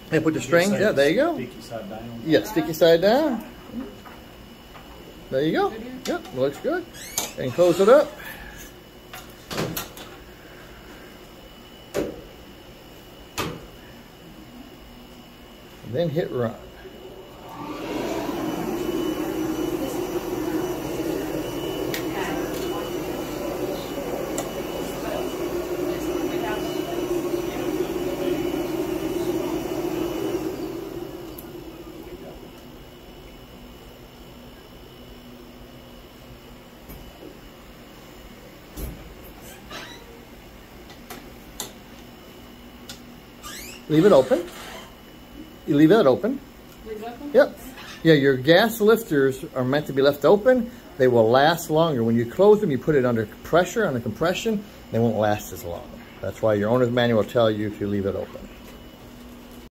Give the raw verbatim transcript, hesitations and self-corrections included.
And put the strings, yeah, there you go. Sticky side down. Yeah, sticky side down. There you go. Yep, looks good. And close it up. And then hit run. Leave it open. You leave it open. Leave it open? Yep. Yeah, your gas lifters are meant to be left open. They will last longer. When you close them, you put it under pressure, under compression, they won't last as long. That's why your owner's manual will tell you to leave it open.